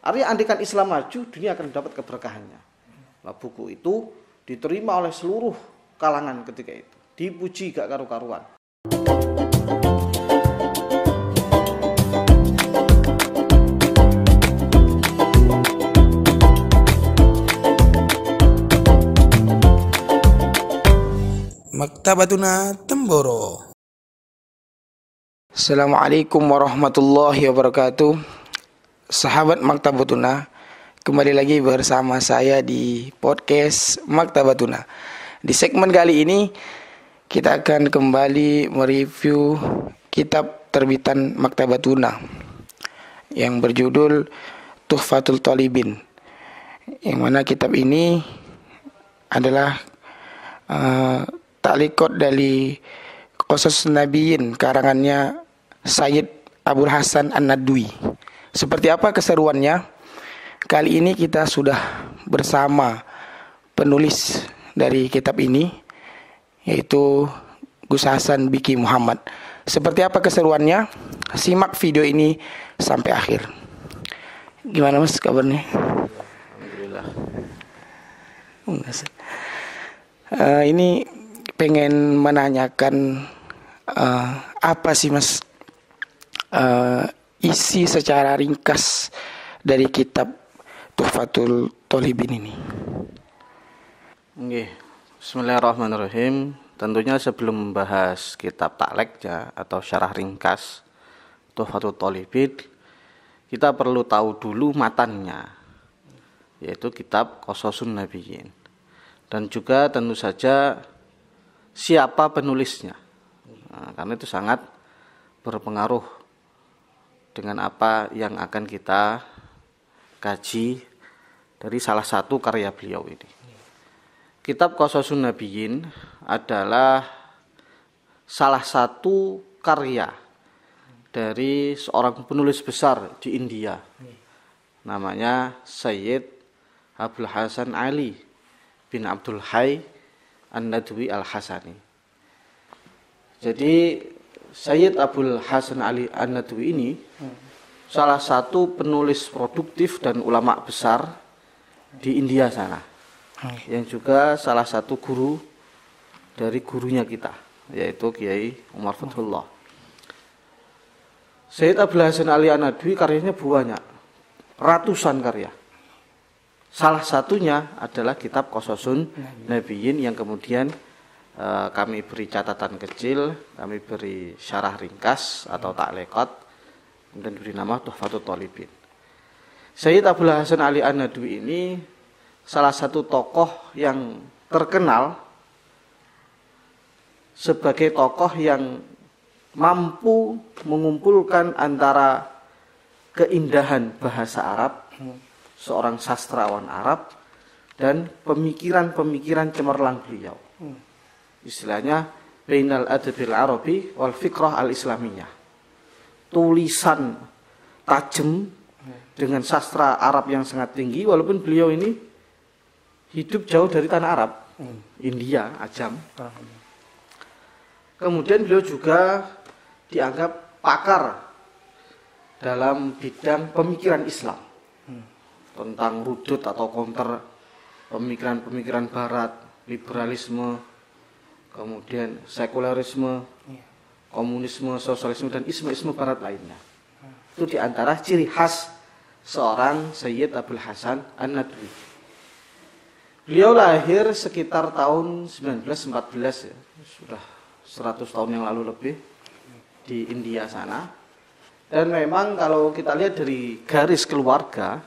Artinya andikan Islam maju, dunia akan dapat keberkahannya. Nah, buku itu diterima oleh seluruh kalangan ketika itu. Dipuji gak karu-karuan. Maktabatuna Temboro. Assalamualaikum warahmatullahi wabarakatuh. Sahabat Maktabatuna, kembali lagi bersama saya di podcast Maktabatuna. Di segmen kali ini kita akan kembali mereview kitab terbitan Maktabatuna yang berjudul Tuhfatul Thalibin, yang mana kitab ini adalah ta'liqat dari Qasas Nabiyyin karangannya Sayyid Abul Hasan An-Nadwi. Seperti apa keseruannya? Kali ini kita sudah bersama penulis dari kitab ini, yaitu Gus Hasan Biki Muhammad. Seperti apa keseruannya? Simak video ini sampai akhir. Gimana Mas kabarnya? Alhamdulillah. Ini pengen menanyakan apa sih Mas isi secara ringkas dari kitab Tuhfatul Thalibin ini? Oke. Bismillahirrahmanirrahim. Tentunya sebelum membahas kitab taklek ya, atau syarah ringkas Tuhfatul Thalibin, kita perlu tahu dulu matannya, yaitu kitab Qasasun Nabiyyin. Dan juga tentu saja siapa penulisnya. Nah, karena itu sangat berpengaruh dengan apa yang akan kita kaji dari salah satu karya beliau ini. Kitab Qasasun Nabiyyin adalah salah satu karya dari seorang penulis besar di India. Namanya Sayyid Abul Hasan Ali bin Abdul Hayy An-Nadwi Al-Hasani. Jadi Sayyid Abul Hasan Ali An-Nadwi ini salah satu penulis produktif dan ulama besar di India sana, yang juga salah satu guru dari gurunya kita, yaitu Kiai Umar Fathullah. Sayyid Abul Hasan Ali An-Nadwi karyanya banyak, ratusan karya. Salah satunya adalah kitab Qasasun Nabiyyin yang kemudian kami beri catatan kecil, kami beri syarah ringkas atau ta'liqat, kemudian diberi nama Tuhfatul Thalibin. Sayyid Abul Hasan Ali An-Nadwi ini salah satu tokoh yang terkenal sebagai tokoh yang mampu mengumpulkan antara keindahan bahasa Arab, seorang sastrawan Arab, dan pemikiran-pemikiran cemerlang beliau. Istilahnya bainal adabil arabi wal fikrah al-islamiyah. Tulisan tajam dengan sastra Arab yang sangat tinggi, walaupun beliau ini hidup jauh dari tanah Arab, India, Ajam. Kemudian beliau juga dianggap pakar dalam bidang pemikiran Islam, tentang rudud atau counter pemikiran-pemikiran barat, liberalisme, kemudian sekularisme, komunisme, sosialisme, dan isme-isme barat lainnya. Itu diantara ciri khas seorang Sayyid Abul Hasan An-Nadwi. Beliau lahir sekitar tahun 1914 ya, sudah 100 tahun yang lalu lebih, di India sana. Dan memang kalau kita lihat dari garis keluarga,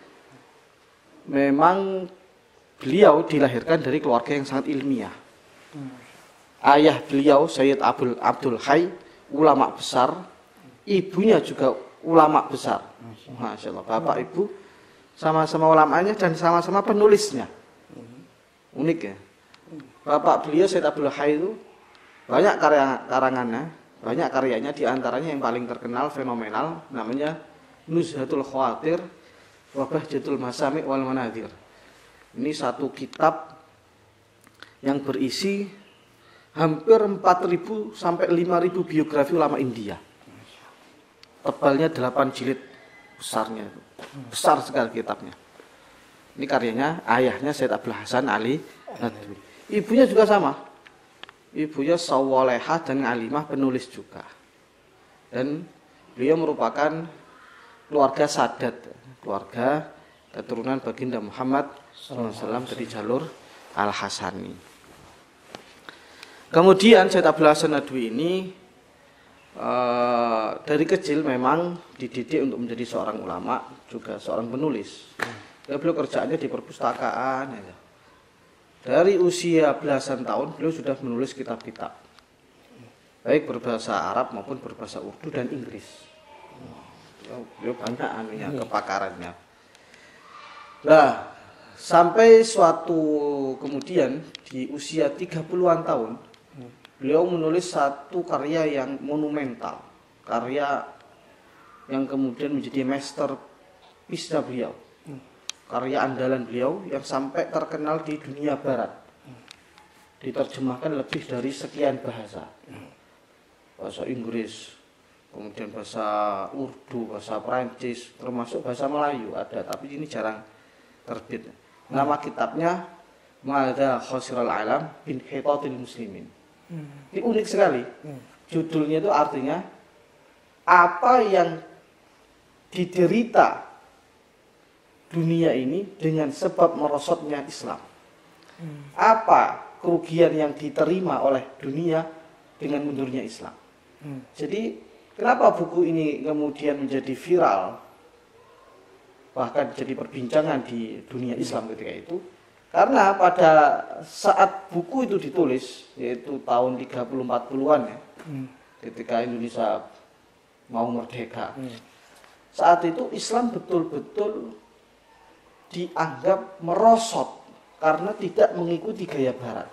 memang beliau dilahirkan dari keluarga yang sangat ilmiah. Ayah beliau Sayyid Abdul Hayy, ulama besar, ibunya juga ulama besar. Masya Allah, bapak ibu sama-sama ulamanya dan sama-sama penulisnya. Unik ya. Bapak beliau Sayyid Abdul Hayy itu banyak karangannya, banyak karyanya, diantaranya yang paling terkenal fenomenal namanya Nuzhatul Khawatir wa Bahjatul Masami' wal Manadir. Ini satu kitab yang berisi hampir 4.000 sampai 5.000 biografi ulama India. Tebalnya 8 jilid, besarnya, besar sekali kitabnya. Ini karyanya ayahnya Said Abdul Hasan Ali Nadwi. Ibunya juga sama. Ibunya Sawalehah dan Alimah, penulis juga. Dan beliau merupakan keluarga Sadat, keluarga keturunan baginda Muhammad SAW dari jalur Al-Hasani. Kemudian Said Abdul Hasan Nadwi ini dari kecil memang dididik untuk menjadi seorang ulama, juga seorang penulis. Ya, beliau kerjaannya di perpustakaan. Ya. Dari usia belasan tahun beliau sudah menulis kitab-kitab, baik berbahasa Arab maupun berbahasa Urdu dan Inggris. Beliau banyak anunya, kepakarannya. Nah, sampai suatu kemudian di usia 30-an tahun beliau menulis satu karya yang monumental, karya yang kemudian menjadi masterpiece beliau, karya andalan beliau yang sampai terkenal di dunia barat, diterjemahkan lebih dari sekian bahasa, bahasa Inggris, kemudian bahasa Urdu, bahasa Prancis, termasuk bahasa Melayu ada, tapi ini jarang terbit. Nama kitabnya Madza Khasiral Alam bin Hitatil Muslimin. Ini unik sekali. Judulnya itu artinya apa yang diderita dunia ini dengan sebab merosotnya Islam. Apa kerugian yang diterima oleh dunia dengan mundurnya Islam. Jadi kenapa buku ini kemudian menjadi viral, bahkan jadi perbincangan di dunia Islam ketika itu? Karena pada saat buku itu ditulis, yaitu tahun 30-40-an ya, ketika Indonesia mau merdeka, saat itu Islam betul-betul dianggap merosot karena tidak mengikuti gaya Barat.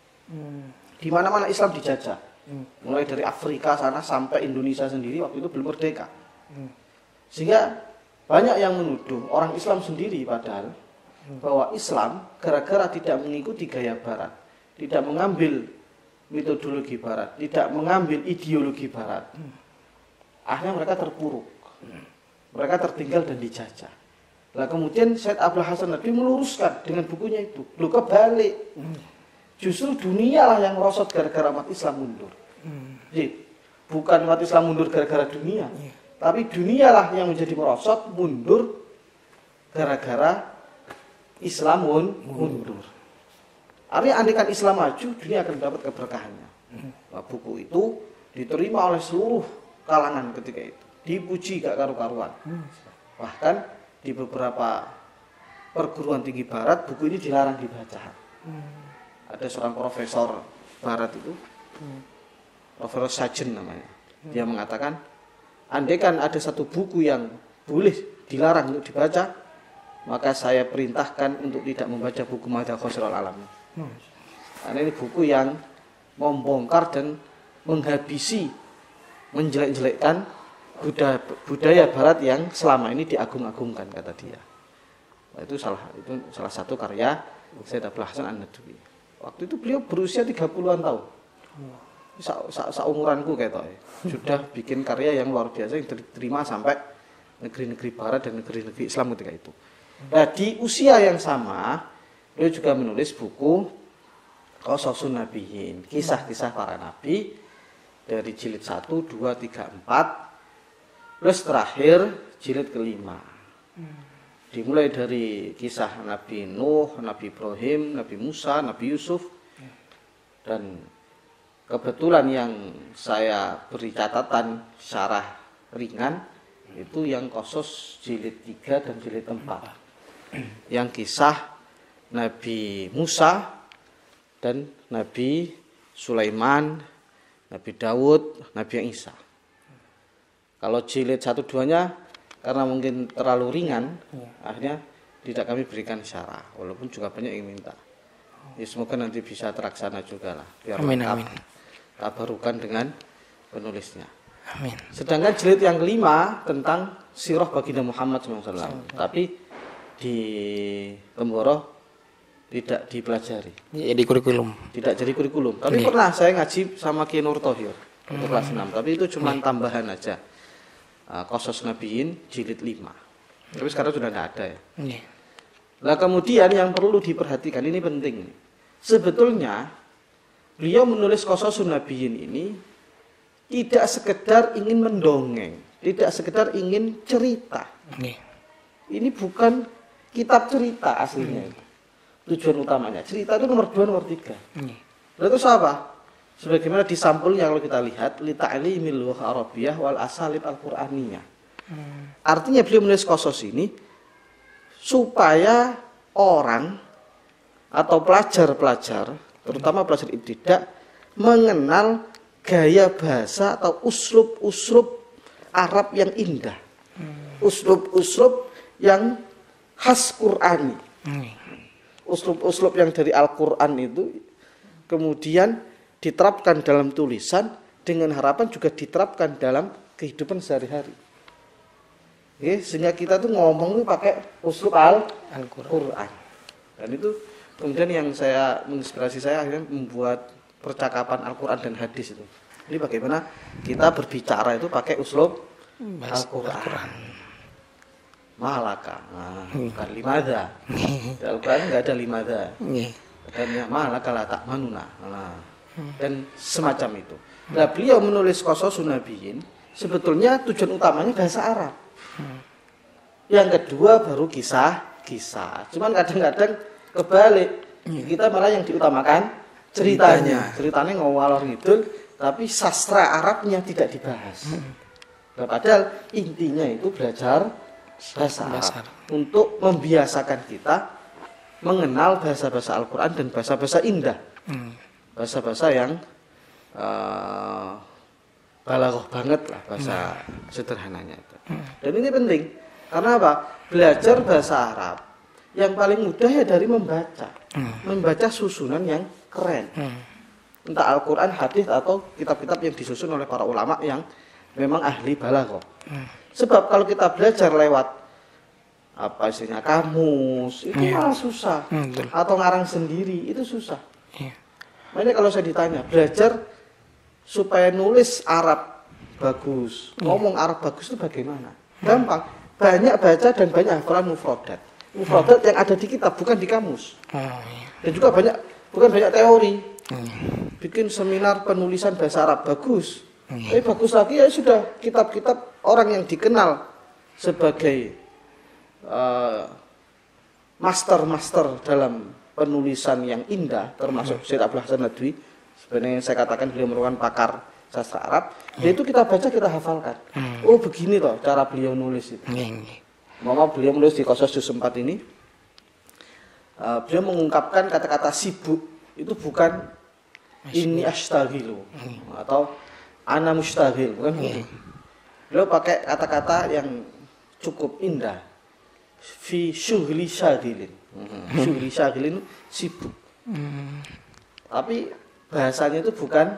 Di mana-mana Islam dijajah, mulai dari Afrika sana sampai Indonesia sendiri waktu itu belum merdeka. Sehingga banyak yang menuduh orang Islam sendiri padahal bahwa Islam gara-gara tidak mengikuti gaya Barat, tidak mengambil metodologi Barat, tidak mengambil ideologi Barat, akhirnya mereka terpuruk, mereka tertinggal dan dijajah. Nah kemudian Said Abdul Hasan Nadwi meluruskan dengan bukunya itu, lu kebalik, justru dunia lah yang merosot gara-gara umat Islam mundur. Jadi, bukan umat Islam mundur gara-gara dunia, tapi dunia lah yang menjadi merosot mundur gara-gara Islam mundur. Artinya andaikan Islam maju, dunia akan mendapat keberkahannya. Nah, buku itu diterima oleh seluruh kalangan ketika itu, dipuji gak karu-karuan. Bahkan di beberapa perguruan tinggi Barat buku ini dilarang dibaca. Ada seorang profesor Barat itu, Profesor Sargent namanya, dia mengatakan, andaikan ada satu buku yang boleh dilarang untuk dibaca, maka saya perintahkan untuk tidak membaca buku Madza Khasiral Alam. Karena ini buku yang membongkar dan menghabisi, menjelek-jelekkan budaya Barat yang selama ini diagung-agungkan, kata dia. Nah, itu salah satu karya Said Abdul Hasan An-Nadwi. Waktu itu beliau berusia 30-an tahun. Seumuranku kayak itu. Sudah bikin karya yang luar biasa yang diterima sampai negeri-negeri Barat dan negeri-negeri Islam ketika itu. Nah, di usia yang sama, beliau juga menulis buku Qasasun Nabiyyin, kisah-kisah para nabi, dari jilid 1, 2, 3, 4, plus terakhir jilid kelima. Dimulai dari kisah Nabi Nuh, Nabi Ibrahim, Nabi Musa, Nabi Yusuf, dan kebetulan yang saya beri catatan syarah ringan itu yang Qasas jilid 3 dan jilid 4. Yang kisah Nabi Musa dan Nabi Sulaiman, Nabi Daud, Nabi Isa. Kalau jilid 1-2-nya karena mungkin terlalu ringan, akhirnya tidak kami berikan syarah, walaupun juga banyak yang minta. Ya, semoga nanti bisa terlaksana juga lah, biar lengkap tabarukan dengan penulisnya. Amin. Sedangkan jilid yang kelima tentang sirah baginda Muhammad SAW, tapi di Temboro tidak dipelajari. Jadi kurikulum. Tidak jadi kurikulum. Tapi pernah saya ngaji sama Ki Nur Thohir untuk kelas 6, tapi itu cuma tambahan aja. Qasas Nabiyyin jilid 5. Tapi sekarang sudah tidak ada ya. Nggih. Nah kemudian yang perlu diperhatikan, ini penting. Sebetulnya beliau menulis Qasas Nabiyyin ini tidak sekedar ingin mendongeng, tidak sekedar ingin cerita. Nggih. Ini bukan kitab cerita aslinya. Tujuan utamanya cerita itu nomor 2, nomor 3. Nggih. Lalu itu apa? Sebagaimana di sampulnya kalau kita lihat, li ta'limil lughah arabiyyah wal asalib al-qur'aniyah. Artinya beliau menulis Qasas ini supaya orang atau pelajar-pelajar, terutama pelajar ibtidah, mengenal gaya bahasa atau uslub-uslub Arab yang indah. Uslub-uslub yang khas Qur'ani. Uslub-uslub yang dari Al-Qur'an itu kemudian diterapkan dalam tulisan dengan harapan juga diterapkan dalam kehidupan sehari-hari. Sehingga kita tuh ngomong tuh pakai uslub Al-Qur'an. Dan itu kemudian yang menginspirasi saya akhirnya membuat percakapan Al-Qur'an dan hadis itu. Jadi bagaimana kita berbicara itu pakai uslub Al-Qur'an. Malaka. Bukan limadha. Di Al-Qur'an enggak ada limadha. Dan malaka la ta'manuna. Dan semacam itu. Nah, beliau menulis Qasas Nabiyyin sebetulnya tujuan utamanya bahasa Arab. Yang kedua baru kisah-kisah. Cuman kadang-kadang kebalik. Kita malah yang diutamakan ceritanya. Ceritanya ngawalor ngidul, tapi sastra Arabnya tidak dibahas. Nah, padahal intinya itu belajar bahasa Arab untuk membiasakan kita mengenal bahasa-bahasa Al-Qur'an dan bahasa-bahasa indah. Bahasa-bahasa yang balaghah banget lah, bahasa sederhananya itu. Dan ini penting karena apa? Belajar bahasa Arab yang paling mudah ya dari membaca. Membaca susunan yang keren. Entah Al-Qur'an, hadis atau kitab-kitab yang disusun oleh para ulama yang memang ahli balaghah. Sebab kalau kita belajar lewat apa istilahnya kamus itu malah susah. Atau ngarang sendiri itu susah. Makanya kalau saya ditanya, belajar supaya nulis Arab bagus, ngomong Arab bagus itu bagaimana? Gampang, banyak baca dan banyak hafalan mufradat. Mufradat yang ada di kitab, bukan di kamus. Dan juga bukan banyak teori. Bikin seminar penulisan bahasa Arab bagus. Tapi bagus lagi ya sudah kitab-kitab orang yang dikenal sebagai master-master dalam penulisan yang indah, termasuk Syed Abdul Hasan Nadwi. Sebenarnya saya katakan beliau merupakan pakar sastra Arab. Itu kita baca, kita hafalkan. Oh begini toh cara beliau nulis itu. Mama beliau menulis di Qasas juz 4 ini, beliau mengungkapkan kata-kata sibuk itu bukan ini astaghilu atau ana mustaghil, bukan begitu. Beliau pakai kata-kata yang cukup indah. Fi syughli syagilin. Syughli syagilin sibuk. Tapi bahasanya itu bukan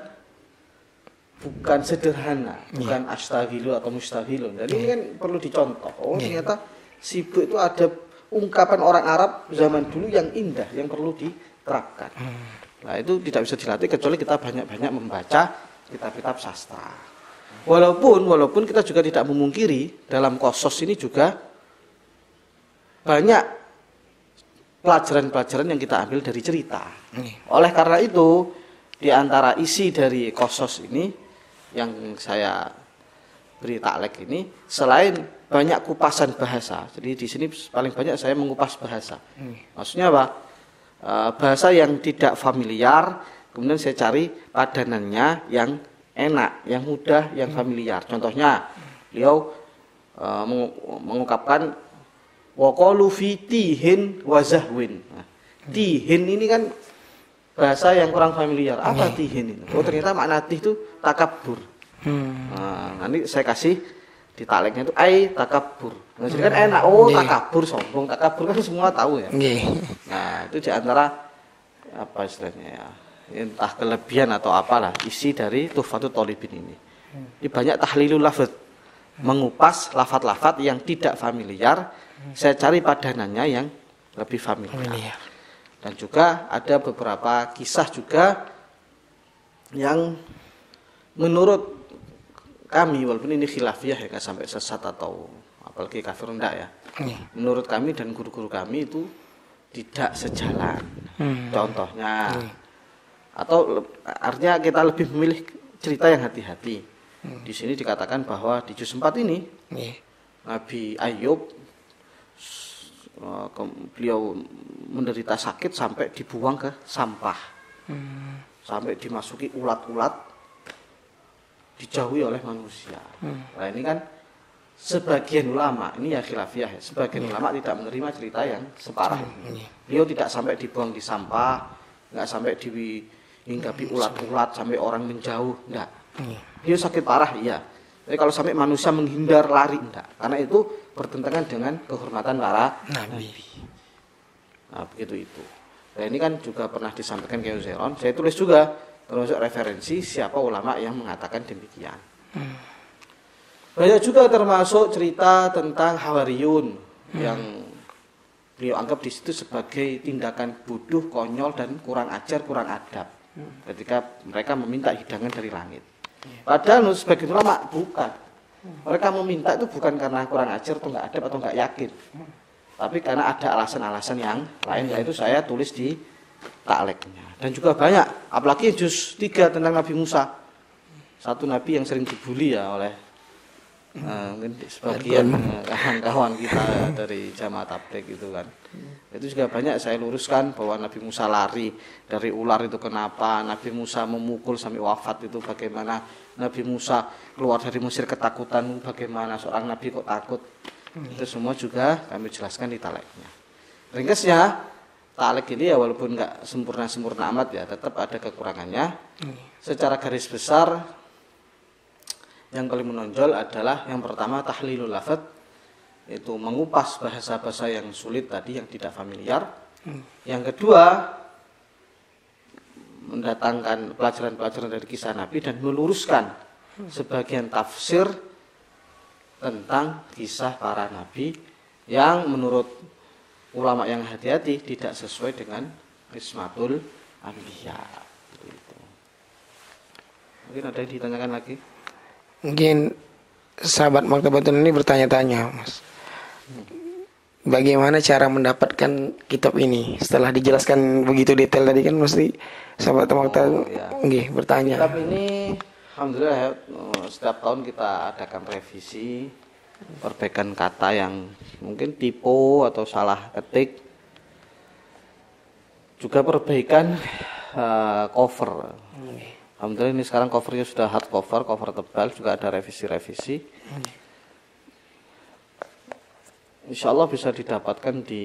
sederhana, bukan astaghilu atau mustaghilun. Jadi ini kan perlu dicontoh. Oh ternyata sibuk itu ada ungkapan orang Arab zaman dulu yang indah yang perlu diterapkan. Nah itu tidak bisa dilatih kecuali kita banyak-banyak membaca kitab-kitab sastra. Walaupun kita juga tidak memungkiri dalam Qasas ini juga banyak pelajaran-pelajaran yang kita ambil dari cerita. Oleh karena itu, di antara isi dari Qasas ini yang saya beri taklek ini, selain banyak kupasan bahasa, jadi di sini paling banyak saya mengupas bahasa. Maksudnya apa? Bahasa yang tidak familiar, kemudian saya cari padanannya yang enak, yang mudah, yang familiar. Contohnya, beliau mengungkapkan waqalu fi tihin wa zahwin. Nah, tihin ini kan bahasa yang kurang familiar. Apa tihin itu? Oh ternyata makna tih itu takabur. Nah, nanti saya kasih di takleknya itu ai takabur. Nah, jadi kan enak. Oh takabur sombong. Takabur kan semua tahu ya. Nah itu diantara apa istilahnya ya, entah kelebihan atau apalah isi dari Tuhfatul Thalibin ini. Ini banyak tahlilul lafaz, mengupas lafaz-lafaz yang tidak familiar. Saya cari padanannya yang lebih familiar. Dan juga ada beberapa kisah juga yang menurut kami, walaupun ini khilafiyah ya, nggak sampai sesat atau apalagi kafir, enggak ya. Menurut kami dan guru-guru kami itu tidak sejalan. Contohnya, atau artinya kita lebih memilih cerita yang hati-hati. Di sini dikatakan bahwa di juz 4 ini Nabi Ayub beliau menderita sakit sampai dibuang ke sampah, sampai dimasuki ulat-ulat, dijauhi oleh manusia. Nah ini kan sebagian ulama, ini ya khilafiyah ya, sebagian ulama tidak menerima cerita yang separah ini. Beliau tidak sampai dibuang di sampah, nggak sampai dihinggapi ulat-ulat sampai orang menjauh, enggak. Beliau sakit parah, iya. Tapi kalau sampai manusia menghindar lari, enggak. Karena itu bertentangan dengan kehormatan para nabi. Nah begitu itu. Nah ini kan juga pernah disampaikan ke Uzairon. Saya tulis juga termasuk referensi siapa ulama yang mengatakan demikian. Banyak juga termasuk cerita tentang Hawariyun yang beliau anggap di situ sebagai tindakan bodoh, konyol dan kurang ajar, kurang adab ketika mereka meminta hidangan dari langit. Padahal sebagian ulama bukan. Mereka meminta itu bukan karena kurang ajar atau nggak adab atau nggak yakin, tapi karena ada alasan-alasan yang lain. Yaitu saya tulis di takleknya. Dan juga banyak, apalagi juz 3 tentang Nabi Musa. Satu nabi yang sering dibully ya oleh sebagian kawan-kawan kita dari jamaah tabligh gitu kan. Itu juga banyak saya luruskan bahwa Nabi Musa lari dari ular itu kenapa, Nabi Musa memukul sampai wafat itu bagaimana, Nabi Musa keluar dari Mesir ketakutan bagaimana, seorang nabi kok takut. Itu semua juga kami jelaskan di takleknya. Ringkasnya, taklek ini ya walaupun nggak sempurna amat ya, tetap ada kekurangannya. Secara garis besar yang paling menonjol adalah yang pertama tahlilul lafadz, itu mengupas bahasa-bahasa yang sulit tadi, yang tidak familiar. Yang kedua, mendatangkan pelajaran-pelajaran dari kisah Nabi dan meluruskan sebagian tafsir tentang kisah para nabi yang menurut ulama yang hati-hati tidak sesuai dengan Qismatul Anbiya. Mungkin ada yang ditanyakan lagi? Mungkin sahabat Maktabatun ini bertanya-tanya, Mas. Bagaimana cara mendapatkan kitab ini? Setelah dijelaskan begitu detail tadi kan mesti sahabat Maktabatun bertanya. Kitab ini alhamdulillah ya, setiap tahun kita adakan revisi, perbaikan kata yang mungkin typo atau salah ketik, juga perbaikan cover. Alhamdulillah ini sekarang covernya sudah hard cover, cover tebal, juga ada revisi-revisi. Insya Allah bisa didapatkan di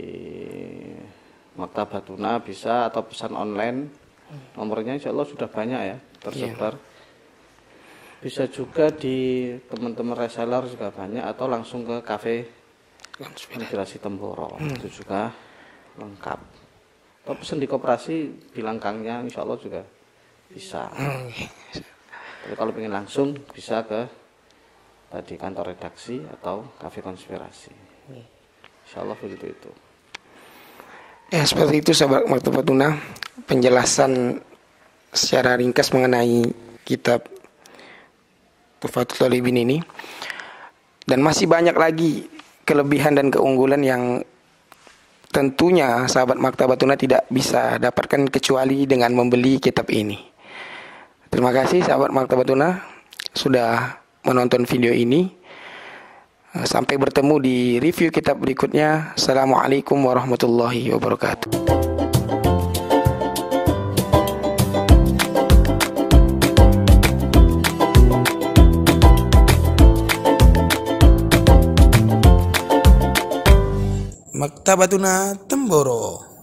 Maktabatuna bisa, atau pesan online. Nomornya insya Allah sudah banyak ya tersebar. Bisa juga di teman-teman reseller juga banyak, atau langsung ke kafe Konspirasi Temboro, itu juga lengkap. Atau pesan di koperasi bilangkangnya insya Allah juga bisa. Tapi kalau ingin langsung bisa ke tadi kantor redaksi atau kafe Konspirasi. Insya Allah begitu itu. Ya seperti itu sahabat Maktabatuna, penjelasan secara ringkas mengenai kitab Tuhfatul Thalibin ini. Dan masih banyak lagi kelebihan dan keunggulan yang tentunya sahabat Maktabatuna tidak bisa dapatkan kecuali dengan membeli kitab ini. Terima kasih sahabat Maktabatuna sudah menonton video ini. Sampai bertemu di review kitab berikutnya. Assalamualaikum warahmatullahi wabarakatuh. Maktabatuna Temboro.